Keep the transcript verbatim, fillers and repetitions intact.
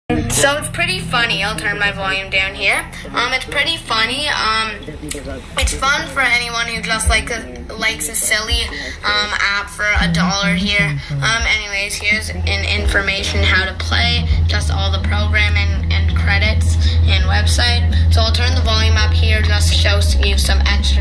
So it's pretty funny. I'll turn my volume down here. Um, it's pretty funny. Um, it's fun for anyone who just like a, likes a silly um, app for a dollar here. Um, anyways, here's an information how to play, just all the program and, and credits and website. So I'll turn the volume up here just to show you some extra